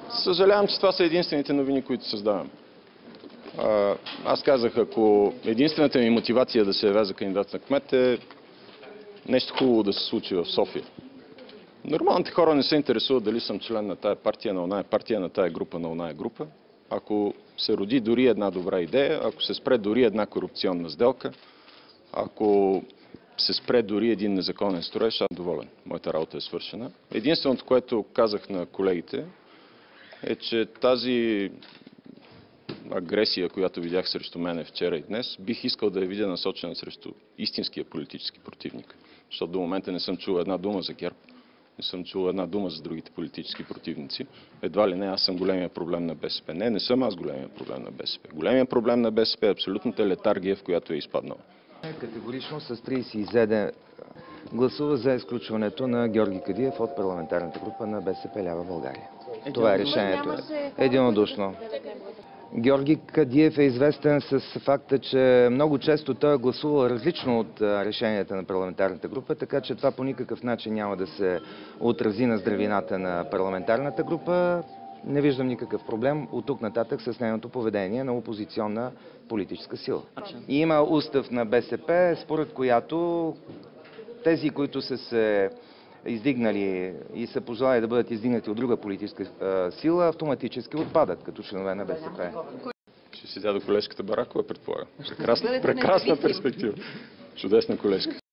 Съжалявам, че това са единствените новини, които създавам. Аз казах, ако единствената ми мотивация да се явя за кандидат на кмет е нещо хубаво да се случи в София. Нормалните хора не се интересуват дали съм член на тая партия, на оная партия, на тая група, на оная група. Ако се роди дори една добра идея, ако се спре дори една корупционна сделка, ако се спре дори един незаконен строеж, аз съм доволен. Моята работа е свършена. Единственото, което казах на колегите, е, че тази агресия, която видях срещу мене вчера и днес, бих искал да я видя насочена срещу истинския политически противник. Защото до момента не съм чул една дума за ГЕРБ, не съм чул една дума за другите политически противници. Едва ли не, аз съм големия проблем на БСП. Не съм аз големия проблем на БСП. Големия проблем на БСП е абсолютната летаргия, в която е изпаднала. Категорично с 37 гласува за изключването на Георги Кадиев от парламентарната група на БСП Лява България. Това е решението. Единодушно. Георги Кадиев е известен с факта, че много често той е гласувал различно от решенията на парламентарната група, така че това по никакъв начин няма да се отрази на здравината на парламентарната група. Не виждам никакъв проблем от тук нататък с нейното поведение на опозиционна политическа сила. И има устав на БСП, според която тези, които са се издигнали и са пожелали да бъдат издигнати от друга политическа сила, автоматически отпадат като членове на БСП. Ще седя до колежката Баракова, предполагам. Прекрасна перспектива. Чудесна колежка.